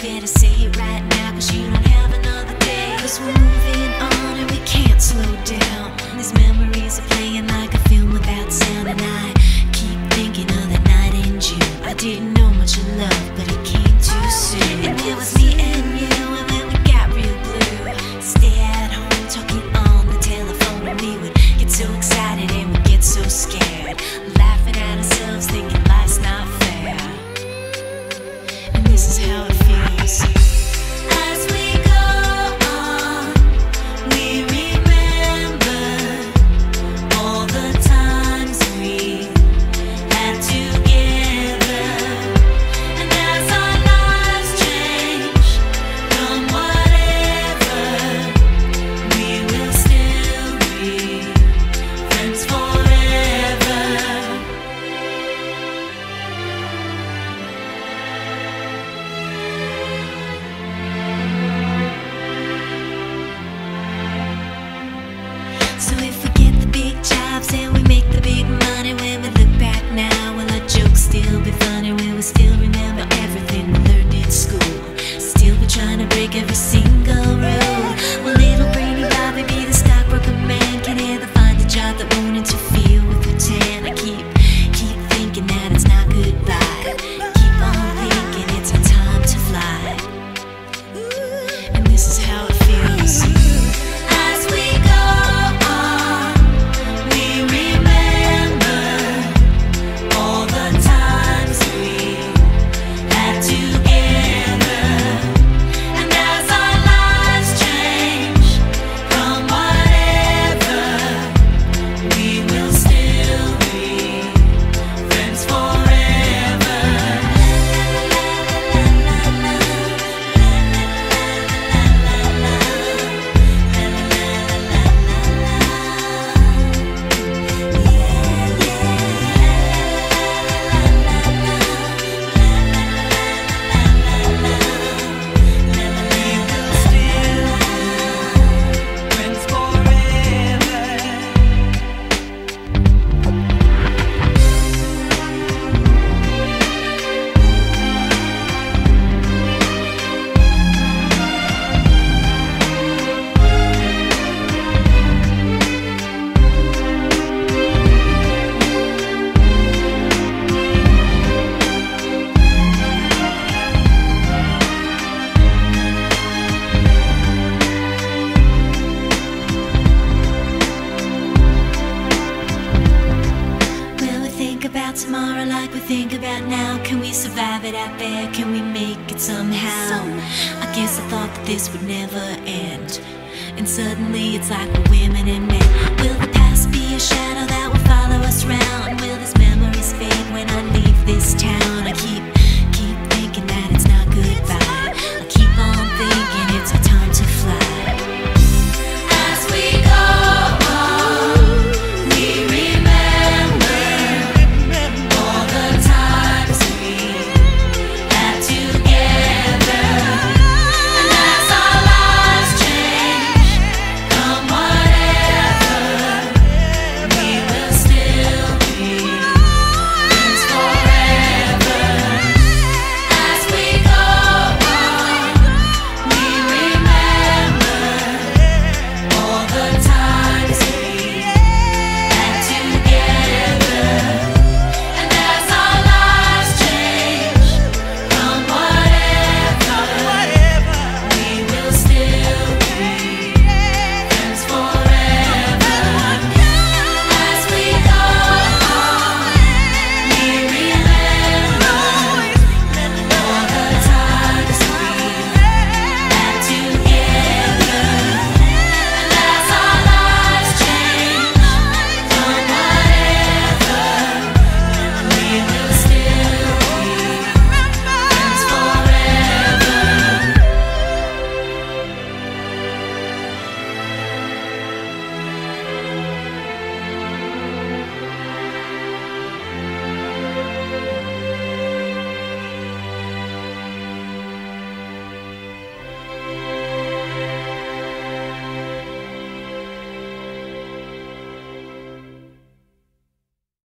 better say it right now, 'cause you don't have another day. 'Cause we're moving on and we can't slow down. These memories are playing like a film without sound, and I keep thinking of that night in June. I didn't know much of love, but it came too soon. And it was me and you, and then we got real blue. Stay at home talking on the telephone, and we would get so excited and we'd get so scared, laughing at ourselves, thinking life's not fair. And this is how it feels. As we go on, we remember all the times we had together. And as our lives change from whatever, we will still be friends forever. So if we get the big jobs and we make the big money, when we look back now, will our jokes still be funny? Will we still remember everything we learned in school? Still be trying to break every single rule? Will little brainy Bobby be the stockbroker man? Can Heather find a job that won't interfere with her tan? I keep thinking that it's not goodbye. Keep on thinking it's our time to fly. And this is how it feels. As we go on, we remember all the times we had together. And as our lives change from whatever, we will still be friends forever. Will we think about tomorrow like we think about now? Can we survive it out there? Can we make it somehow? I guess I thought that this would never end, and suddenly it's like we're women and men. Will the past be a shadow that will follow us round? Will these memories fade when I